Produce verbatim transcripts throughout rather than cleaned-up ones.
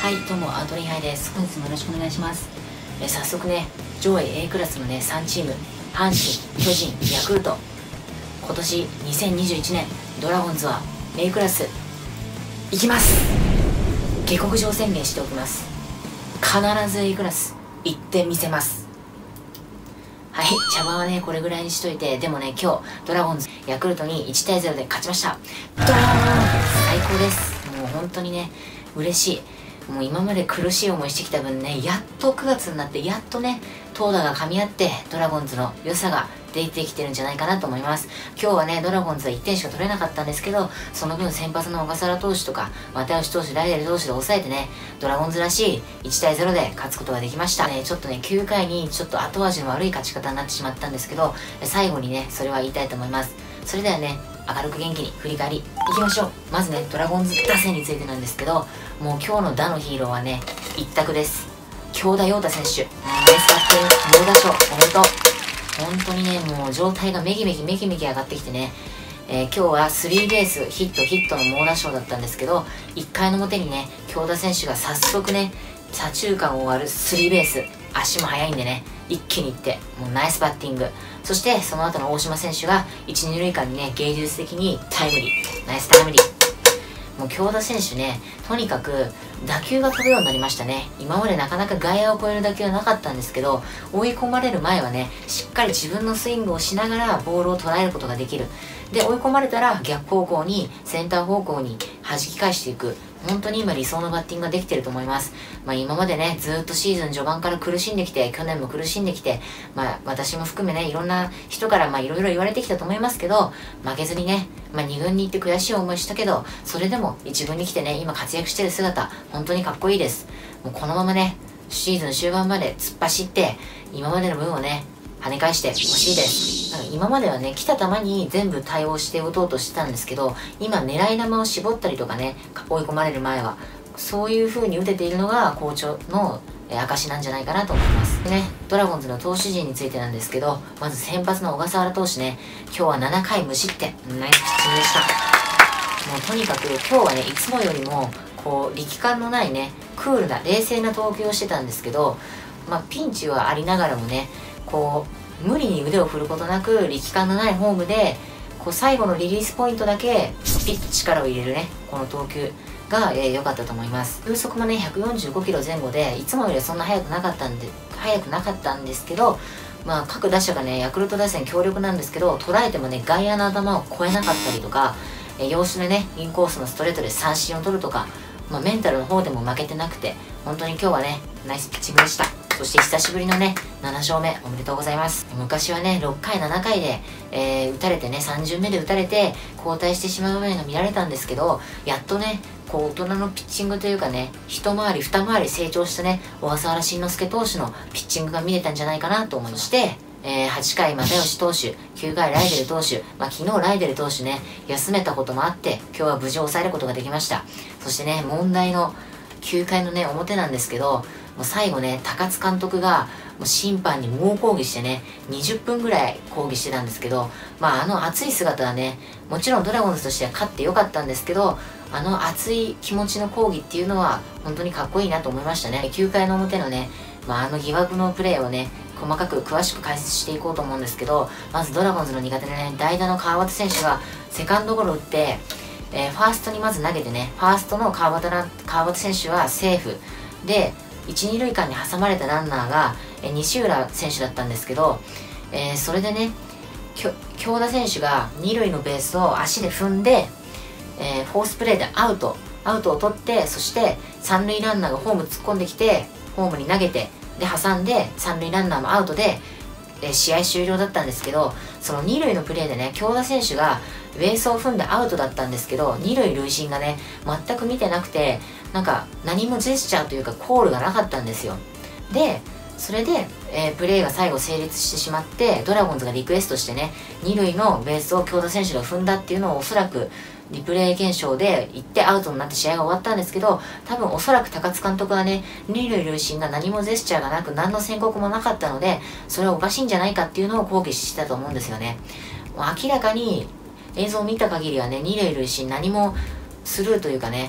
はい、どうも、アウトリンハイです。本日もよろしくお願いします。え早速ね、上位 A クラスのね、さんチーム、阪神、巨人、ヤクルト、今年にせんにじゅういちねん、ドラゴンズは A クラス、行きます。下克上宣言しておきます。必ず A クラス、行ってみせます。はい、茶番はね、これぐらいにしといて、でもね、今日、ドラゴンズ、ヤクルトにいちたいゼロで勝ちました。ドーン！最高です。もう本当にね、嬉しい。もう今まで苦しい思いしてきた分ね、やっとくがつになってやっとね、投打が噛み合ってドラゴンズの良さが出てきてるんじゃないかなと思います。今日はね、ドラゴンズはいってんしか取れなかったんですけど、その分先発の小笠原投手とか又吉投手、ライデル投手で抑えてね、ドラゴンズらしいいちたいゼロで勝つことができました。ね、ちょっとね、きゅうかいにちょっと後味の悪い勝ち方になってしまったんですけど、最後にね、それは言いたいと思います。それではね、明るく元気に振り返りいきましょう。まずね、ドラゴンズ打線についてなんですけど、もう今日の打のヒーローはね、一択です。京田陽太選手、ナイスバッティング、猛打賞おめでとう。本当にね、もう状態がめきめきめきめき上がってきてね、えー、今日はスリーベースヒットヒットの猛打賞だったんですけど、いっかいの表にね、京田選手が早速ね、左中間を割るスリーベース、足も速いんでね、一気にいってもうナイスバッティング。そしてその後の大島選手がいち、に塁間にね、芸術的にタイムリー、ナイスタイムリー。もう京田選手ね、とにかく打球が飛ぶようになりましたね。今までなかなか外野を越える打球はなかったんですけど、追い込まれる前はね、しっかり自分のスイングをしながらボールを捉えることができる。で、追い込まれたら逆方向に、センター方向に弾き返していく。本当に今理想のバッティングができてると思います。まあ今までね、ずっとシーズン序盤から苦しんできて、去年も苦しんできて、まあ私も含めね、いろんな人からまあいろいろ言われてきたと思いますけど、負けずにね、まあに軍に行って悔しい思いしたけど、それでもいち軍に来てね、今活躍してる姿、本当にかっこいいです。もうこのままね、シーズン終盤まで突っ走って、今までの分をね、跳ね返してほしいです。なんか今まではね、来た球に全部対応して打とうとしてたんですけど、今狙い球を絞ったりとかね、追い込まれる前は、そういう風に打てているのが好調の証なんじゃないかなと思います。でね、ドラゴンズの投手陣についてなんですけど、まず先発の小笠原投手ね、今日はななかい無失点、ナイスピッチングでした。もうとにかく今日はね、いつもよりも、こう、力感のないね、クールな、冷静な投球をしてたんですけど、まあ、ピンチはありながらもね、こう無理に腕を振ることなく力感のないフォームでこう最後のリリースポイントだけピッと力を入れるね、この投球が良、えー、かったと思います。風速もねひゃくよんじゅうごキロぜん後でいつもよりはそんな速くなかったんで速くなかったんですけど、まあ各打者がねヤクルト打線強力なんですけど、捉えてもね外野の頭を越えなかったりとか、えー、要所でねインコースのストレートで三振を取るとか、まあ、メンタルの方でも負けてなくて、本当に今日はねナイスピッチングでした。そして久しぶりのね、なな勝目おめでとうございます。昔はね、ろっかい、ななかいで、えー、打たれてね、さん巡目で打たれて、交代してしまう場面が見られたんですけど、やっとね、こう、大人のピッチングというかね、一回り、二回り成長したね、小笠原慎之介投手のピッチングが見れたんじゃないかなと思いまして、えー、はちかい又吉投手、きゅうかいライデル投手、まあ、昨日ライデル投手ね、休めたこともあって、今日は無事抑えることができました。そしてね、問題のきゅうかいのね、表なんですけど、もう最後ね、高津監督がもう審判に猛抗議してね、にじゅっぷんぐらい抗議してたんですけど、まああの熱い姿はね、もちろんドラゴンズとしては勝ってよかったんですけど、あの熱い気持ちの抗議っていうのは本当にかっこいいなと思いましたね。きゅうかいの表のね、まああの疑惑のプレーをね、細かく詳しく解説していこうと思うんですけど、まずドラゴンズの苦手でね、代打の川端選手がセカンドゴロ打って、えー、ファーストにまず投げてね、ファーストの川端な川端選手はセーフで、いち、に塁間に挟まれたランナーが、えー、西浦選手だったんですけど、えー、それでね、京田選手がに塁のベースを足で踏んで、えー、フォースプレーでアウト、アウトを取って、そしてさん塁ランナーがホーム突っ込んできて、ホームに投げて、で、挟んでさん塁ランナーもアウトで、えー、試合終了だったんですけど、そのに塁のプレーでね、京田選手がベースを踏んでアウトだったんですけど、に塁塁審がね、全く見てなくて、なんか何もジェスチャーというかコールがなかったんですよ。で、それで、えー、プレーが最後成立してしまって、ドラゴンズがリクエストしてね、に塁のベースを京田選手が踏んだっていうのをおそらくリプレイ検証で行ってアウトになって試合が終わったんですけど、多分おそらく高津監督はね、に塁塁審が何もジェスチャーがなく何の宣告もなかったので、それはおかしいんじゃないかっていうのを抗議してたと思うんですよね。もう明らかに映像を見た限りはね、に塁塁審何もスルーというかね、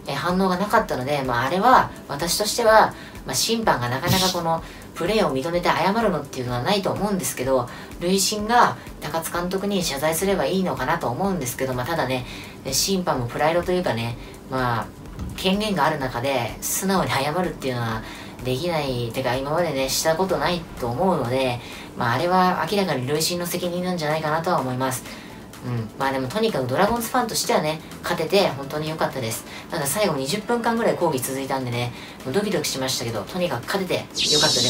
えー、反応がなかったので、まあ、あれは私としては、まあ、審判がなかなかこのプレーを認めて謝るのっていうのはないと思うんですけど、塁審が高津監督に謝罪すればいいのかなと思うんですけど、まあ、ただね、審判もプライドというかね、まあ、権限がある中で素直に謝るっていうのはできないてか、今までねしたことないと思うので、まあ、あれは明らかに塁審の責任なんじゃないかなとは思います。うん、まあでもとにかくドラゴンズファンとしてはね、勝てて本当に良かったです。ただ最後にじゅっぷんかんぐらい抗議続いたんでね、もうドキドキしましたけど、とにかく勝てて良かったです。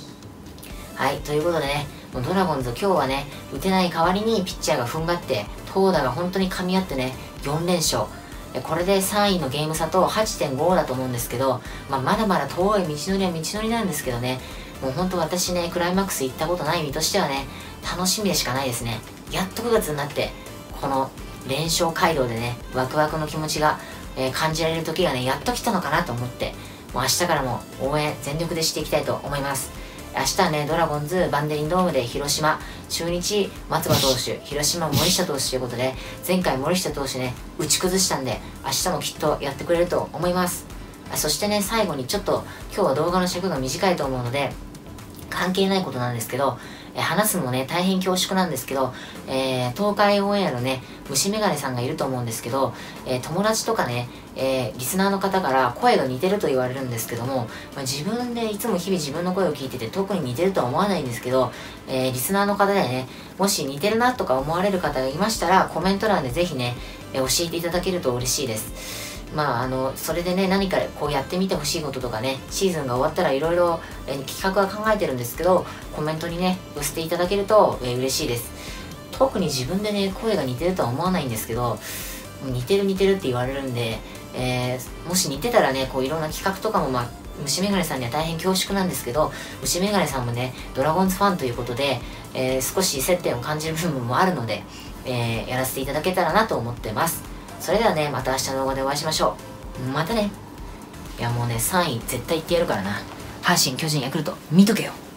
はい、ということでね、もうドラゴンズ今日はね、打てない代わりにピッチャーが踏ん張って、投打が本当に噛み合ってね、よんれんしょう。これでさんいのゲーム差と はちてんご だと思うんですけど、まあ、まだまだ遠い道のりは道のりなんですけどね、もう本当私ね、クライマックス行ったことない身としてはね、楽しみでしかないですね。やっとくがつになって、この連勝街道でね、ワクワクの気持ちが、えー、感じられる時がね、やっと来たのかなと思って、もう明日からも応援全力でしていきたいと思います。明日はね、ドラゴンズバンデリンドームで広島、中日松葉投手、広島森下投手ということで、前回森下投手ね、打ち崩したんで、明日もきっとやってくれると思います。そしてね、最後にちょっと今日は動画の尺が短いと思うので、関係ないことなんですけど、えー、話すのもね、大変恐縮なんですけど、えー、東海オンエアのね、虫眼鏡さんがいると思うんですけど、えー、友達とかね、えー、リスナーの方から声が似てると言われるんですけども、まあ、自分でいつも日々自分の声を聞いてて特に似てるとは思わないんですけど、えー、リスナーの方でね、もし似てるなとか思われる方がいましたら、コメント欄でぜひね、えー、教えていただけると嬉しいです。まあ、あの、それでね、何かこうやってみてほしいこととかね、シーズンが終わったらいろいろ企画は考えてるんですけど、コメントにね、寄せていただけると、えー、嬉しいです。特に自分でね、声が似てるとは思わないんですけど、似てる似てるって言われるんで、えー、もし似てたらね、こういろんな企画とかもまあ、虫眼鏡さんには大変恐縮なんですけど、虫眼鏡さんもね、ドラゴンズファンということで、えー、少し接点を感じる部分もあるので、えー、やらせていただけたらなと思ってます。それではね、また明日の動画でお会いしましょう。またね。いやもうね、さんい絶対行ってやるからな。阪神、巨人、ヤクルト、見とけよ。